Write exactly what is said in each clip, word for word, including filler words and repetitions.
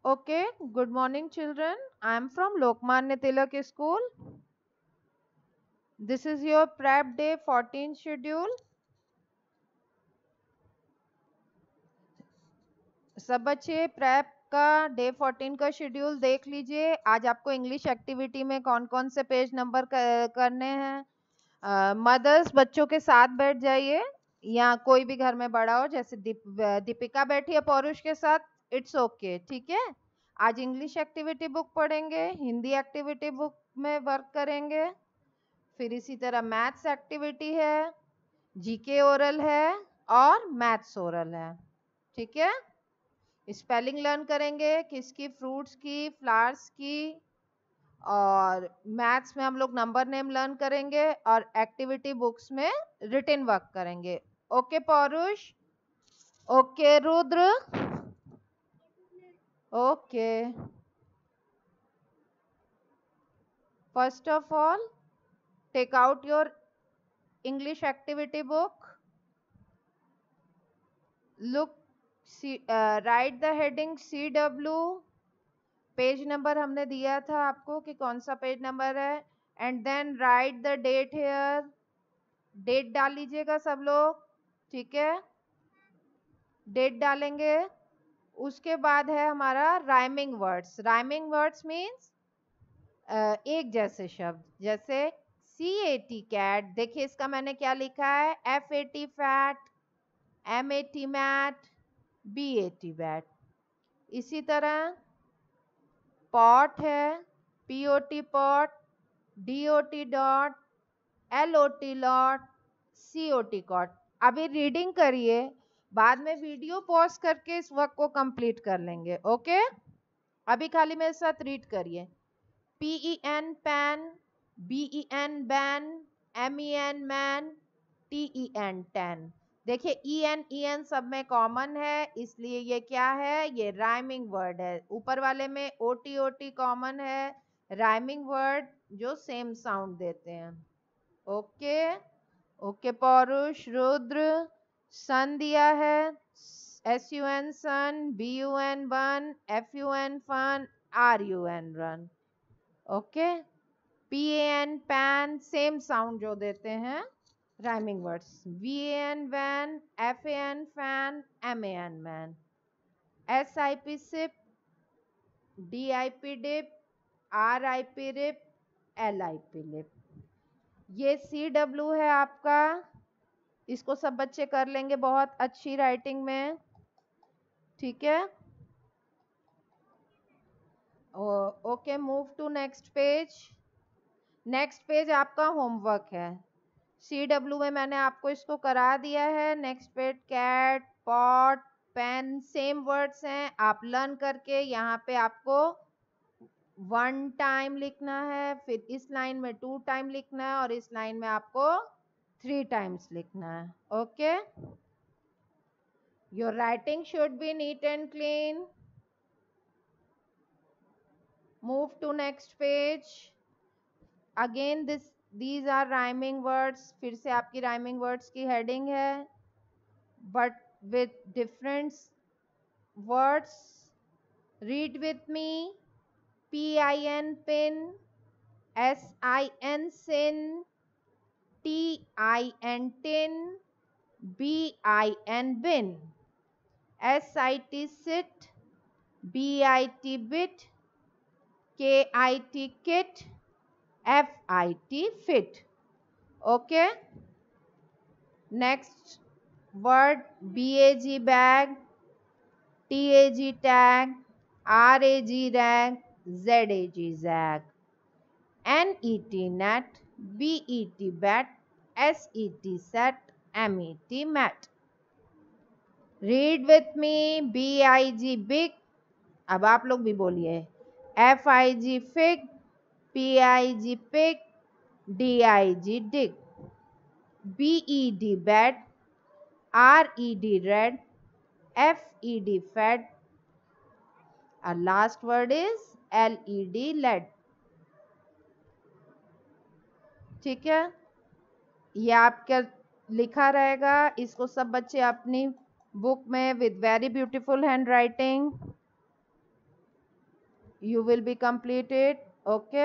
Okay, good morning, children. I am from Lokmanya Tilak School. This is your prep day fourteen schedule. सब बच्चे prep का day fourteen का schedule देख लीजिए. आज आपको इंग्लिश एक्टिविटी में कौन कौन से पेज नंबर करने हैं. मदर्स बच्चों के साथ बैठ जाइए, या कोई भी घर में बड़ा हो, जैसे दीप, दीपिका बैठी है पौरुष के साथ, इट्स ओके. ठीक है. आज इंग्लिश एक्टिविटी बुक पढ़ेंगे, हिंदी एक्टिविटी बुक में वर्क करेंगे, फिर इसी तरह मैथ्स एक्टिविटी है, जीके ओरल है और मैथ्स ओरल है. ठीक है. स्पेलिंग लर्न करेंगे, किसकी, फ्रूट्स की, फ्लावर्स की, और मैथ्स में हम लोग नंबर नेम लर्न करेंगे, और एक्टिविटी बुक्स में रिटन वर्क करेंगे. Okay Paurush? Okay Rudra? Okay. First of all, take out your English activity book. Look, see, uh, write the heading C W. Page number हमने दिया था आपको कि कौन सा पेज नंबर है, and then write the date here. Date डाल लीजिएगा सब लोग. ठीक है, डेट डालेंगे. उसके बाद है हमारा rhyming words. Rhyming words means एक जैसे शब्द, जैसे सी ए टी कैट. देखिए इसका मैंने क्या लिखा है, F A T fat, M A T mat, B A T bat. इसी तरह पॉट है, P O T pot, D O T dot, L O T lot, C O T cot. अभी रीडिंग करिए, बाद में वीडियो पॉज करके इस work को कंप्लीट कर लेंगे. ओके. अभी खाली मेरे साथ रीड करिए. P E N pen, B E N ben, M E N men, T E N ten. देखिए ई एन ई एन सब में कॉमन है, इसलिए ये क्या है, ये राइमिंग वर्ड है. ऊपर वाले में O T O T common है, राइमिंग वर्ड जो सेम साउंड देते हैं. Okay. Okay Paurush. Rudra, sun दिया है, S U N sun, B U N bun, F U N fun, R U N run. Okay. P A N pan, same sound जो देते हैं rhyming words. V A N van, F A N fan, M A N man. S I P sip, D I P dip, R I P rip, L I P lip. ये C W है आपका. इसको सब बच्चे कर लेंगे बहुत अच्छी राइटिंग में. ठीक है. Okay, move to next page. Next page आपका होमवर्क है. सी डब्ल्यू में मैंने आपको इसको करा दिया है. Next page cat, pot, pen, same words हैं. आप लर्न करके यहाँ पे आपको वन टाइम लिखना है, फिर इस लाइन में टू टाइम लिखना है, और इस लाइन में आपको थ्री टाइम्स लिखना है. Okay. Your writing should be neat and clean. Move to next page. Again this these are rhyming words. फिर से आपकी rhyming words की heading है, but with different words. Read with me. P I N pin, S I N sin, T I N tin, B I N bin, S I T sit, B I T bit, K I T kit, F I T fit. Okay. Next word, B A G bag, T A G tag, R A G rag, Z A G zag, N E T net, B E T bat, S E T set, M E T mat. Read with me. B I G big. अब आप लोग भी बोलिए. F I G fig, P I G pig, D I G dig, B E D bed, R E D red, F E D fed. Our last word is L E D led. ठीक है. ये आपका लिखा रहेगा. इसको सब बच्चे अपनी बुक में with very beautiful hand writing you will be completed. Okay,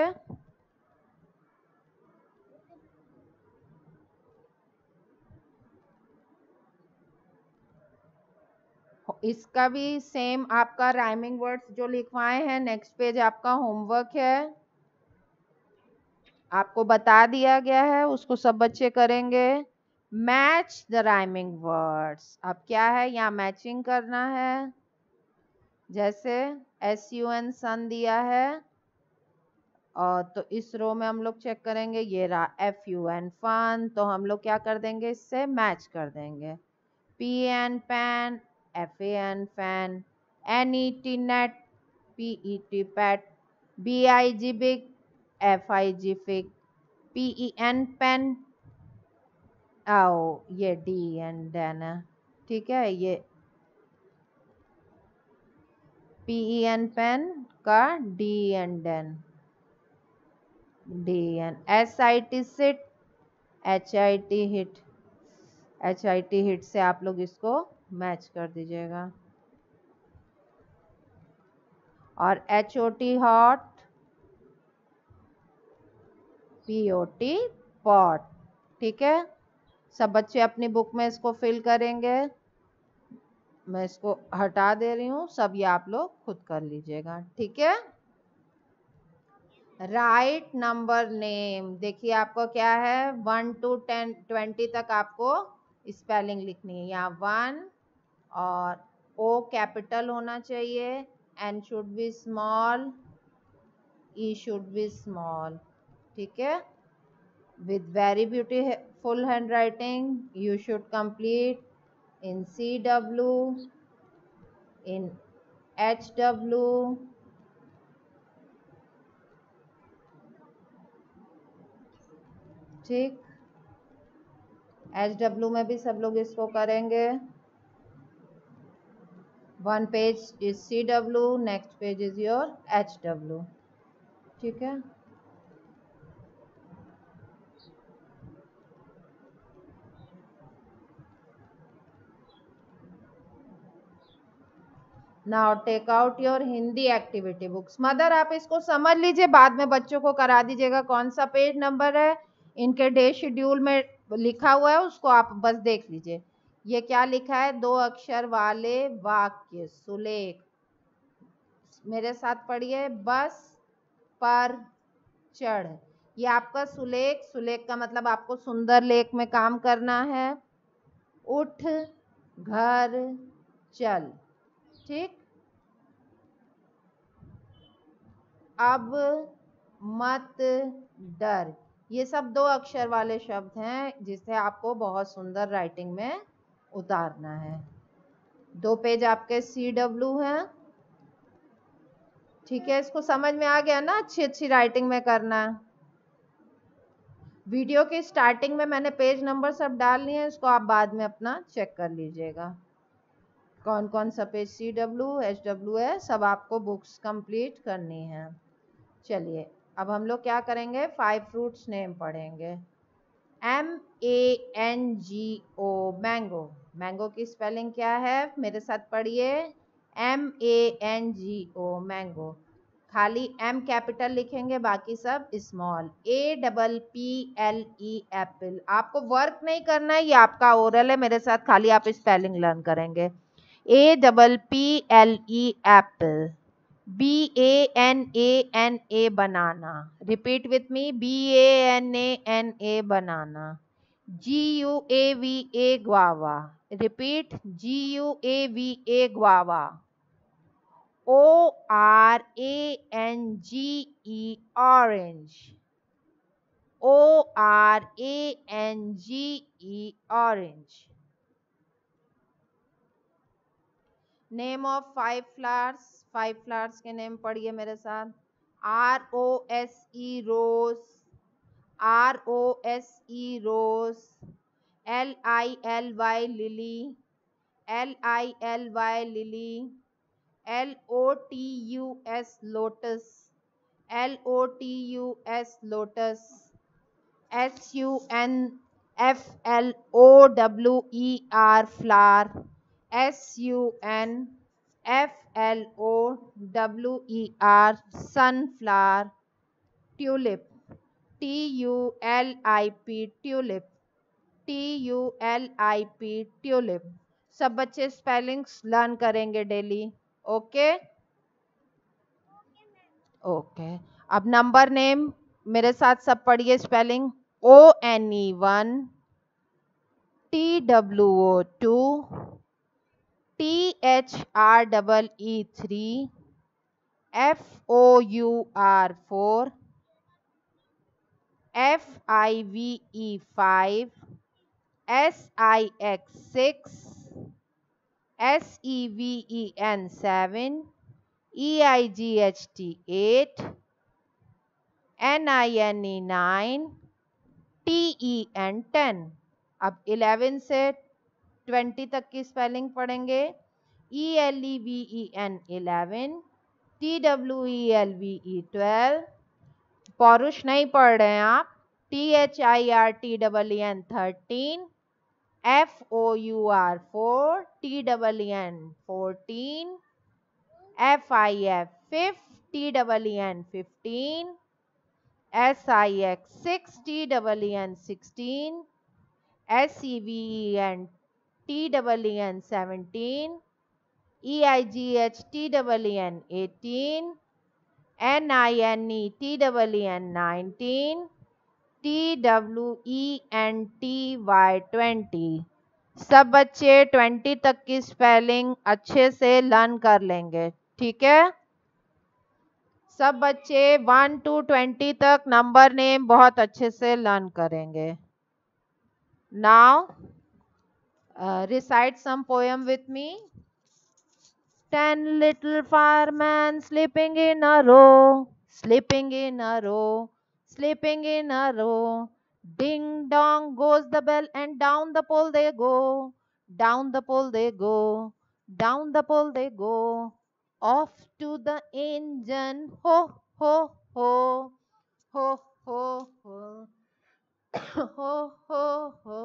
इसका भी सेम आपका राइमिंग वर्ड्स जो लिखवाए हैं, नेक्स्ट पेज आपका होमवर्क है, आपको बता दिया गया है, उसको सब बच्चे करेंगे। मैच द राइमिंग वर्ड्स, अब क्या है, यहाँ मैचिंग करना है। जैसे एस यू एन सन दिया है, और तो इस रो में हम लोग चेक करेंगे, ये रहा एफ यू एन फन, तो हम लोग क्या कर देंगे, इससे मैच कर देंगे। P N pan, F A N fan, N E T net, P E T pet, B I G big, F I G fig, P E N pen, आओ ये डी एन डेन है, ठीक है, ये P E N pen का D N den, D N, S I T sit, H I T hit, H I T hit से आप लोग इसको मैच कर दीजिएगा। और H O T hot, P O T pot, ठीक है। सब बच्चे अपनी बुक में इसको फिल करेंगे, मैं इसको हटा दे रही हूँ, सब ये आप लोग खुद कर लीजिएगा, ठीक है। राइट नंबर नेम, देखिए आपको क्या है, वन टू टेन ट्वेंटी तक आपको स्पेलिंग लिखनी है। यहाँ वन, और ओ कैपिटल होना चाहिए, N should be small, E should be small, ठीक है। With very beautiful hand writing, you should complete in C W, in H W, ठीक, H W में भी सब लोग इसको करेंगे। One page is C W, next page is your H W, ठीक है। Now take out your Hindi activity books. Mother आप इसको समझ लीजिए, बाद में बच्चों को करा दीजिएगा। कौन सा पेज नंबर है, इनके डे शेड्यूल में लिखा हुआ है, उसको आप बस देख लीजिए। ये क्या लिखा है, दो अक्षर वाले वाक्य, सुलेख, मेरे साथ पढ़िए, बस पर चढ़, ये आपका सुलेख, सुलेख का मतलब आपको सुंदर लेख में काम करना है। उठ, घर, चल, ठीक। अब, मत, डर, ये सब दो अक्षर वाले शब्द हैं जिसे आपको बहुत सुंदर राइटिंग में उतारना है। दो पेज आपके सी डब्ल्यू हैं, ठीक है। इसको समझ में आ गया ना, अच्छी अच्छी राइटिंग में करना है। वीडियो के स्टार्टिंग में मैंने पेज नंबर सब डाल लिए हैं, इसको आप बाद में अपना चेक कर लीजिएगा, कौन कौन सा page C W H W है, सब आपको बुक्स कंप्लीट करनी है। चलिए अब हम लोग क्या करेंगे, फाइव फ्रूट्स नेम पढ़ेंगे। M A N G O, mango, mango की स्पेलिंग क्या है, मेरे साथ पढ़िए, M A N G O, mango. खाली एम कैपिटल लिखेंगे, बाकी सब small. A double P L E, apple. आपको वर्क नहीं करना है, ये आपका ओरल है, मेरे साथ खाली आप स्पेलिंग लर्न करेंगे। A double P L E, apple. B A N A N A, banana. Repeat with me, B A N A N A, banana. G U A V A, guava. Repeat, G U A V A, guava. O R A N G E, orange. O R A N G E, orange. Name of five flowers, five flowers के name पढ़िए मेरे साथ। R O S E, rose, R O S E, rose. L I L Y, lily, L I L Y, lily. L O T U S, lotus, L O T U S, lotus। S U N F L O W E R, flower, S U N F L O W E R, sunflower, tulip, T U L I P, tulip, T U L I P, tulip. सब बच्चे spellings learn करेंगे daily. Okay okay. अब number name मेरे साथ सब पढ़िए spelling. O N E one, T W O two, T H R double E three, F O U R four, F I V E five, S I X six, S E V E N seven, E I G H T eight, N I N E nine, T E N ten. अब eleven से twenty तक की spelling पढ़ेंगे। E L E V E N eleven, T W E L V E twelve, Paurush नहीं पढ़ रहे हैं आप, T H I R T double E N thirteen, F O U R four, T double E N fourteen, F I F fifth, T double E N fifteen, S I X six, T double E N sixteen, S E V E N T double E N seventeen, E I G H T double E N eighteen, N I N E T double E N nineteen, T W E N T Y twenty. सब बच्चे twenty तक की spelling अच्छे से learn कर लेंगे, ठीक है। सब बच्चे वन टू ट्वेंटी तक नंबर नेम बहुत अच्छे से लर्न करेंगे। Now recite some poem with me. Ten little firemen sleeping in a row, sleeping in a row, sleeping in a row. Ding dong goes the bell and down the pole they go, down the pole they go, down the pole they go. Off to the engine, ho, ho, ho, ho, ho, ho, ho, ho, ho.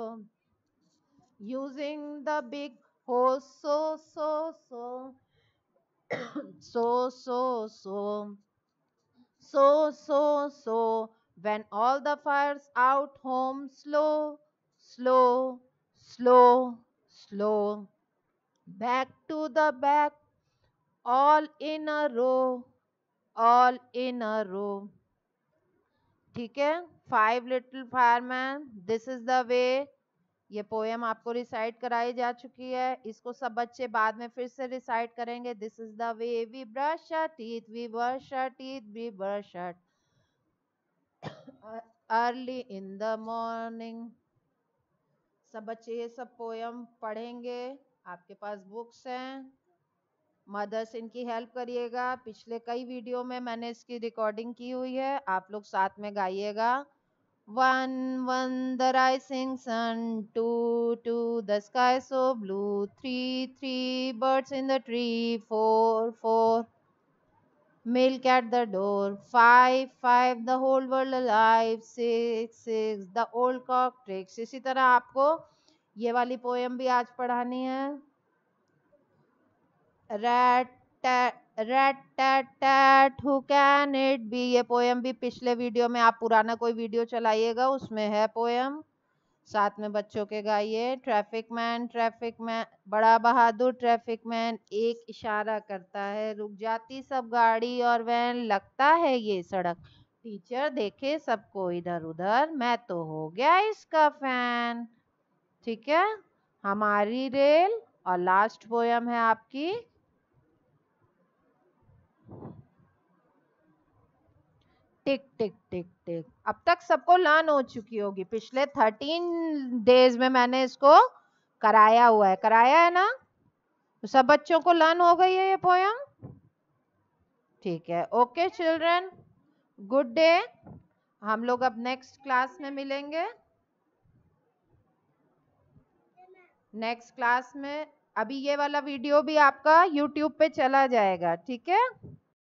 Using the big hose, so, so, so. So, so, so, so, so, so, when all the fires out home, slow, slow, slow, slow, back to the back, all in a row, all in a row. ठीक है, five little fireman, this is the way. ये poem आपको recite कराई जा चुकी है, इसको सब बच्चे बाद में फिर से रिसाइट करेंगे। This is the way we brush our teeth, we brush our teeth, we brush our early in the morning. सब बच्चे ये सब पोएम पढ़ेंगे, आपके पास बुक्स हैं, मदर्स इनकी हेल्प करिएगा। पिछले कई वीडियो में मैंने इसकी रिकॉर्डिंग की हुई है, आप लोग साथ में गाइएगा। One, one, the rising sun. Two, two, the sky so blue. Three, three, birds in the tree. Four, four, milk at the door. Five, five, the whole world alive. Six, six, the old cock tricks. इसी तरह आपको ये वाली poem भी आज पढ़ानी है। Rat tat, rat tat tat, who can it be? ये पोएम भी पिछले वीडियो में, आप पुराना कोई वीडियो चलाइएगा, उसमें है पोएम, साथ में बच्चों के गाइए। ट्रैफिक मैन, ट्रैफिक मैन, बड़ा बहादुर ट्रैफिक मैन एक इशारा करता है, रुक जाती सब गाड़ी और वैन, लगता है ये सड़क। टीचर देखे सबको इधर उधर, मैं तो हो गया इसका फैन। ठीक है, हमारी रेल। और लास्ट पोएम है आपकी टिक टिक टिक टिक। अब तक सबको लर्न हो चुकी होगी, पिछले थर्टीन डेज में मैंने इसको कराया हुआ है, कराया है ना, तो सब बच्चों को लर्न हो गई है ये पोयम। ठीक है, ओके चिल्ड्रन, गुड डे। हम लोग अब नेक्स्ट क्लास में मिलेंगे, नेक्स्ट क्लास में। अभी ये वाला वीडियो भी आपका यूट्यूब पे चला जाएगा, ठीक है।